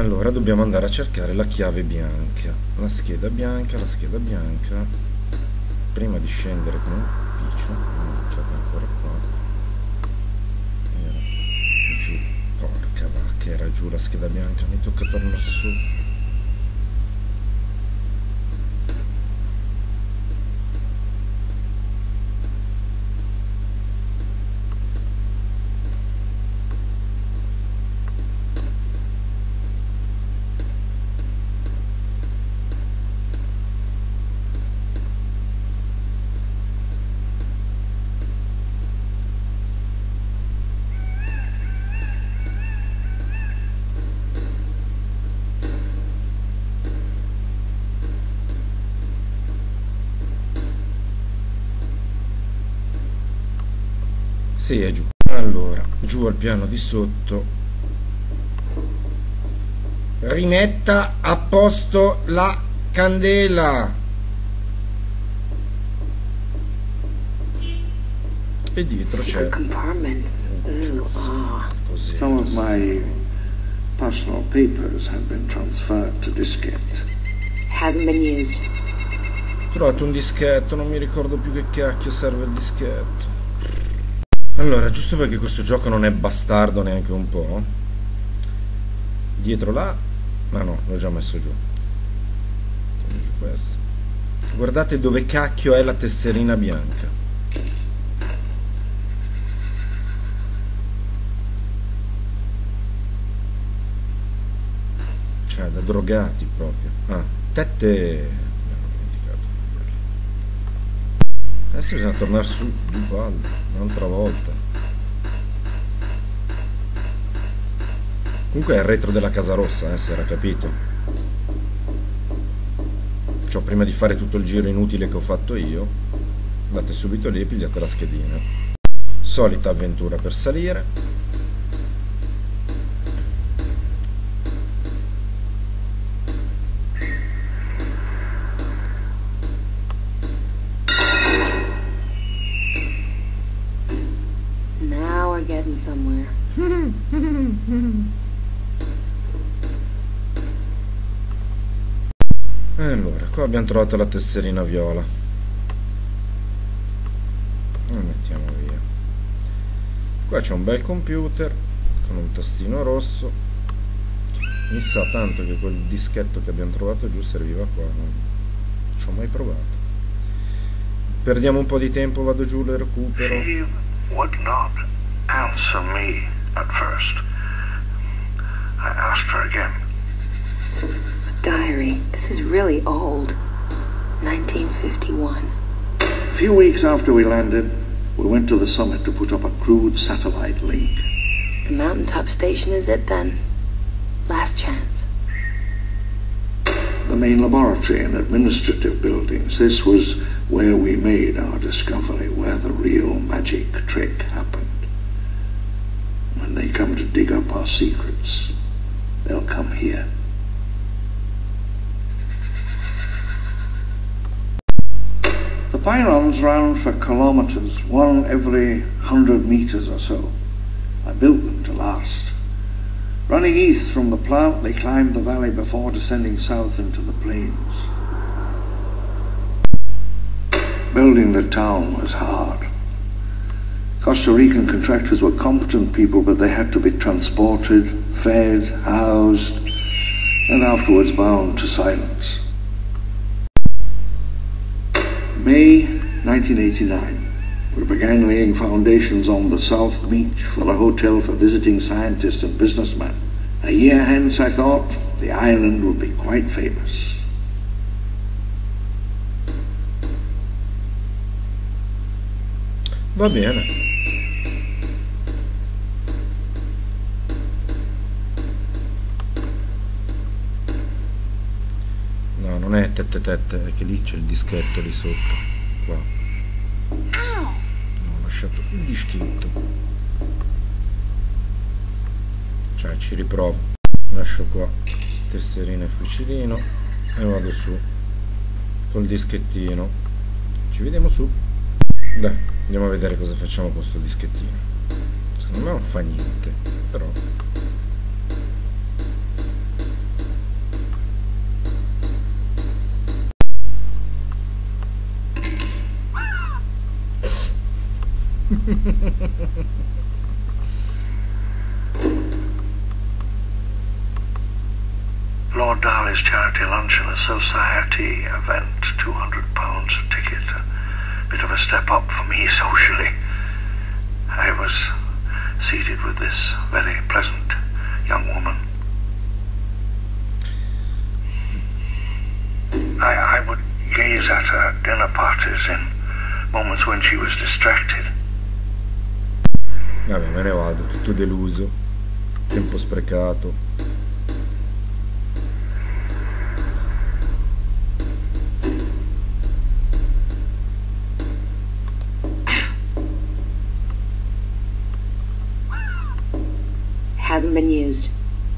Allora dobbiamo andare a cercare la chiave bianca, la scheda bianca, prima di scendere con un piccio. La chiave ancora qua, era giù, porca vacca, era giù la scheda bianca, mi tocca tornare su. Sì, è giù. Allora, giù al piano di sotto. Rimetta a posto la candela. E dietro c'è così. Some of my personal papers have been transferred to diskette. Hasn't been used. Ho trovato un dischetto, non mi ricordo più che cacchio serve il dischetto. Allora, giusto perché questo gioco non è bastardo neanche un po', dietro là, ma no, l'ho già messo giù. Questo. Guardate dove cacchio è la tesserina bianca. Cioè, da drogati proprio. Ah, tette. Mi ero dimenticato. Adesso bisogna tornare su, due palle. Un'altra volta. Comunque è il retro della Casa Rossa, se era capito. Cioè, prima di fare tutto il giro inutile che ho fatto io, andate subito lì e pigliate la schedina. Solita avventura per salire. Getting somewhere. Allora, qua abbiamo trovato la tesserina viola. La mettiamo via. Qua c'è un bel computer con un tastino rosso. Mi sa tanto che quel dischetto che abbiamo trovato giù serviva qua. Non ci ho mai provato. Perdiamo un po' di tempo, vado giù, le recupero. Would not answer me at first. I asked her again. A diary. This is really old. 1951. A few weeks after we landed, we went to the summit to put up a crude satellite link. The mountaintop station is it then? Last chance. The main laboratory and administrative buildings. This was where we made our discovery, where the real magic trick happened. When they come to dig up our secrets, they'll come here. The pylons ran for kilometers, one every 100 meters or so. I built them to last. Running east from the plant, they climbed the valley before descending south into the plains. Building the town was hard. Costa Rican contractors were competent people, but they had to be transported, fed, housed, and afterwards bound to silence. May 1989, we began laying foundations on the South Beach for a hotel for visiting scientists and businessmen. A year hence, I thought, the island would be quite famous. Va bene. No, non è tette, è che lì c'è il dischetto lì sotto. Qua. No, ho lasciato il dischetto. Cioè, ci riprovo. Lascio qua tesserina e fucilino e vado su col dischettino. Ci vediamo su. Dai, andiamo a vedere cosa facciamo con questo dischettino. Secondo me non fa niente, però Lord Darley's charity luncheon, a society event, £200 a ticket. A bit of a step up for me socially. I was seated with this very pleasant young woman. I would gaze at her at dinner parties in moments when she was distracted. Vabbè, me ne vado, tutto deluso, tempo sprecato. Hasn't been used.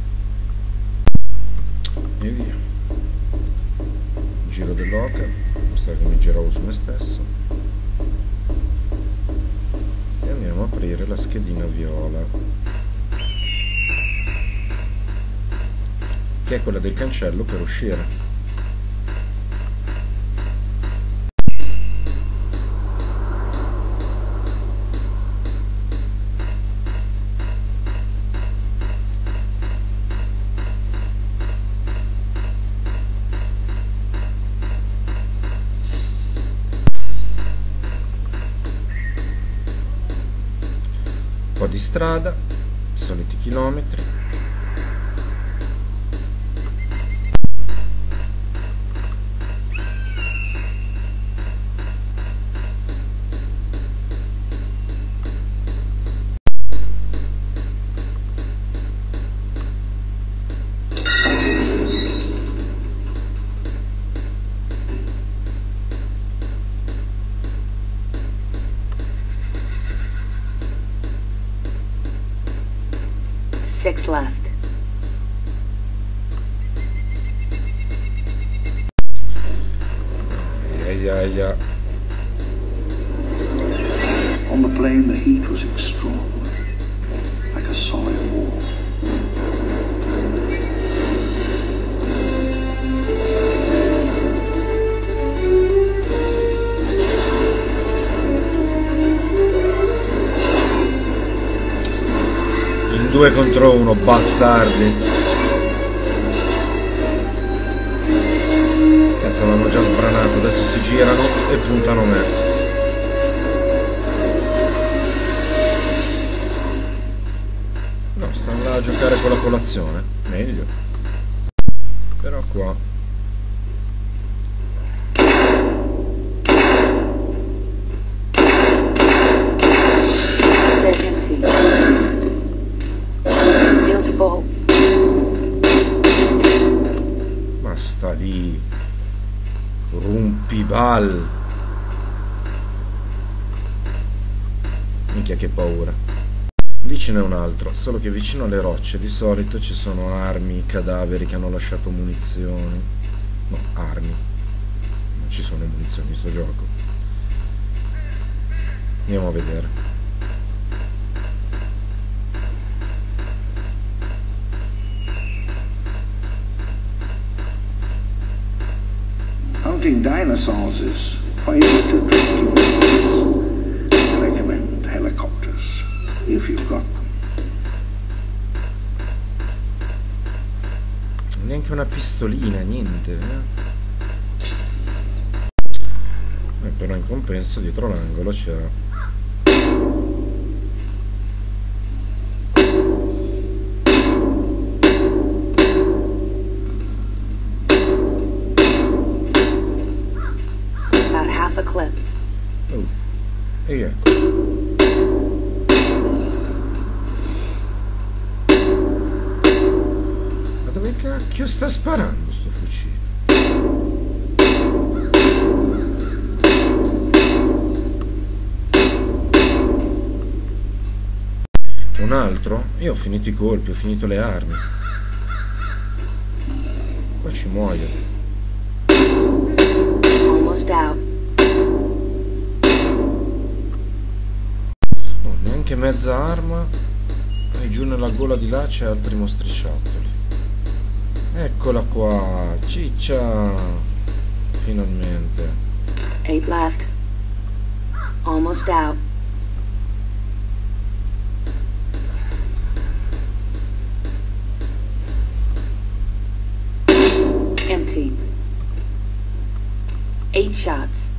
E via. Giro dell'oca, basta che mi giravo su me stesso. E andiamo a aprire la schedina viola, che è quella del cancello per uscire. Un po' di strada, i soliti chilometri. Six left. Yeah. On the plane, the heat was extraordinary, like a solid wall. In 2 contro 1, bastardi. Cazzo, l'hanno già sbranato, adesso si girano e puntano me. No, stanno là a giocare con la colazione. Meglio. Però qua Says empty. Feels full. ma sta lì. Rumpibal. Minchia che paura. Lì ce n'è un altro, solo che vicino alle rocce di solito ci sono armi, cadaveri che hanno lasciato munizioni. No, armi. Non ci sono munizioni in sto gioco. Andiamo a vedere. Hunting dinosaurs is quite a tricky business. I recommend helicopters, if you've got them. Neanche una pistolina, niente. Però in compenso dietro l'angolo c'era. About half a clip. E via. Ma dove cacchio sta sparando sto fucile? Che un altro? Io ho finito i colpi, ho finito le armi. Qua ci muoio. Almost out. Oh, neanche mezza arma. E giù nella gola di là c'è altri mostriciattoli. Eccola qua, ciccia. Finalmente. 8 left. Almost out. shots.